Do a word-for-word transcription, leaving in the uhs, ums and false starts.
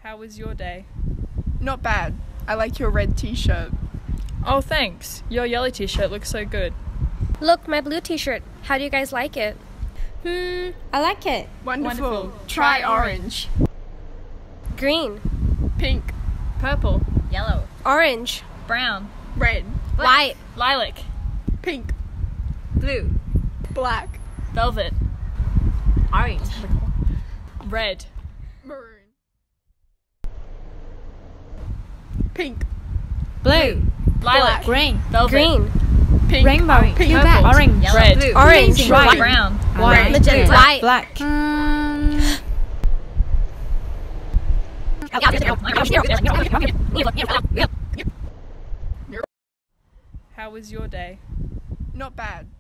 How was your day? Not bad. I like your red t-shirt. Oh, thanks. Your yellow t-shirt looks so good. Look, my blue t-shirt. How do you guys like it? Hmm, I like it. Wonderful. Wonderful. Try orange. Green, Pink. Purple. Yellow. orange, Brown. Red. white, Lilac. Pink. Blue. Black. Velvet. Orange. Red. Maroon. Pink. Blue. Lilac. Green. Velvet. green, Pink. Rainbow. Pink. You Purple. bet. Orange. Yellow. Red. Blue. orange, White. Brown. White. magenta, white. Black. Um, How was your day? Not bad.